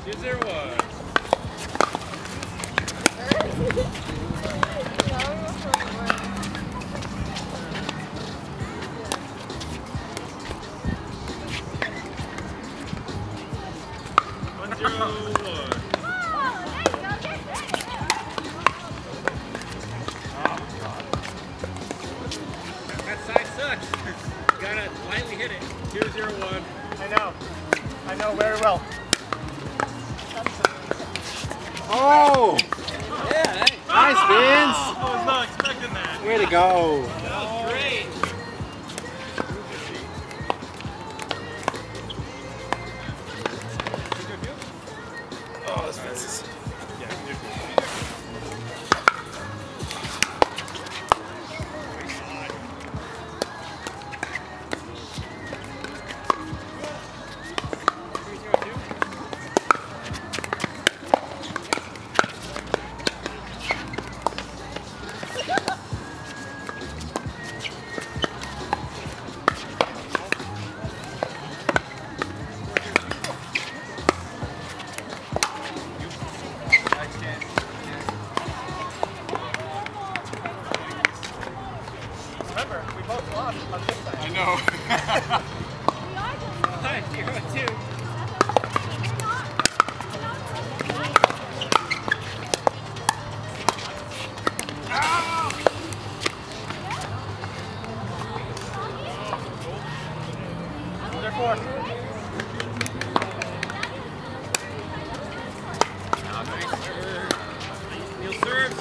2-0-1. That side sucks. You gotta lightly hit it. 2-0-1. I know very well. Oh! Yeah, Nice, Vince! I was not expecting that. Way to go! that was great. Oh, this fence is... Remember, we both lost on this side. I know. 5-0-2. They're 4. Neil serves.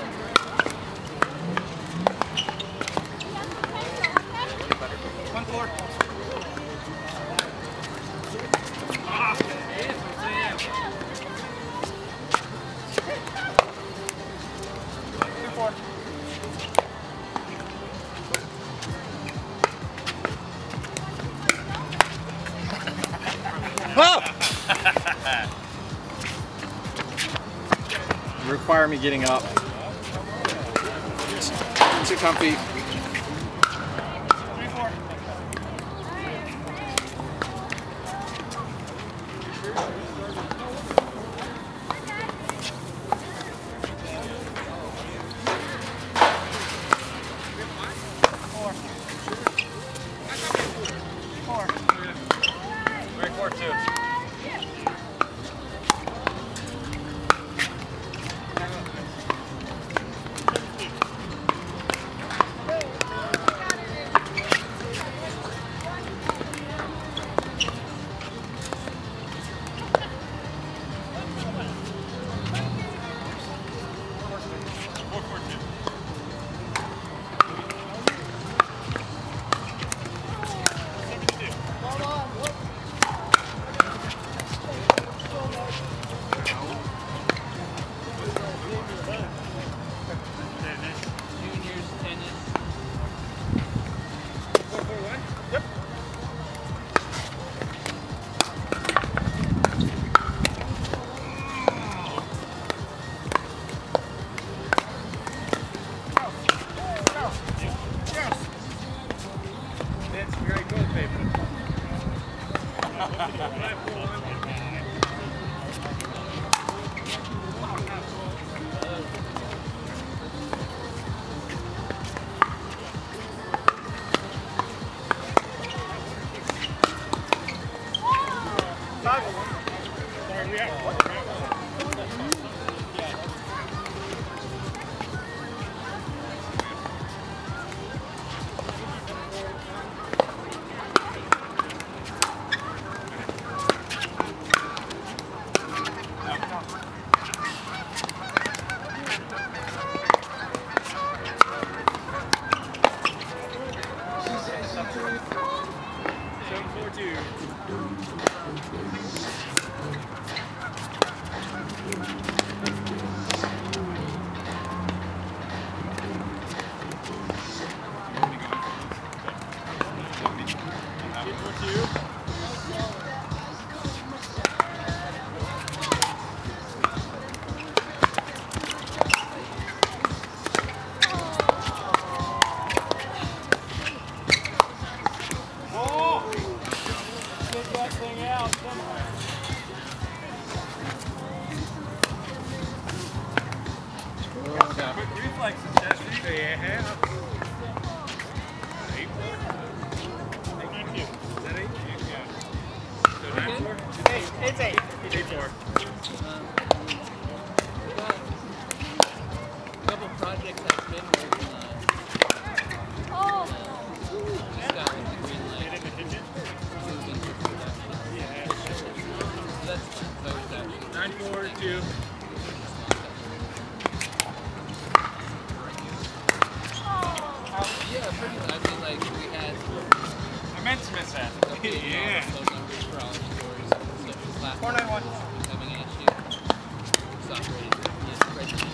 1-4. Ah, yes, I'm saying. 2-4. Require me getting up. Too comfy. 3-4. Juniors tennis. 4-4-1. Yep. That's very cool, paper. 5-4-1. It's 8. 8-4. A couple projects I've been working on. Just got like the green light. Get in the kitchen? Moving to production. Yeah. So that's fun. So it's actually 9-4-2. yeah, pretty much. I mean, like we had I meant to miss that. Yeah. phone numbers for all the stories and social platforms 491. coming at you. It's operated via spreadsheet.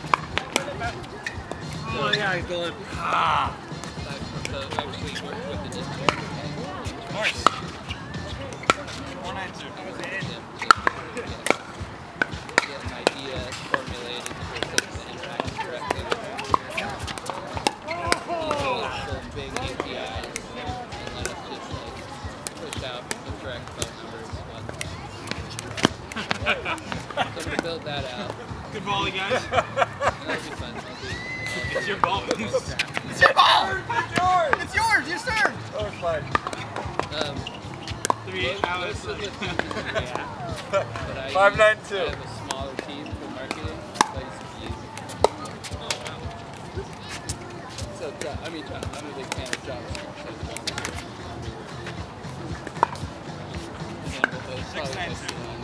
Oh, yeah, I go in. So actually worked with the district. Of course. 492. Get an idea formulated for things to interact directly with some big APIs and let us just like push out the correct phone numbers once. So to build that out, Good volley, guys. that'll be fun. It's your ball. It's It's your ball! It's yours! It's yours! You served! Oh, it's fine. 3 hours. Most of the things that I 592. I have a smaller team for marketing, so I used to use So, I mean, I'm a big fan of JavaScript. So and then we'll probably 692.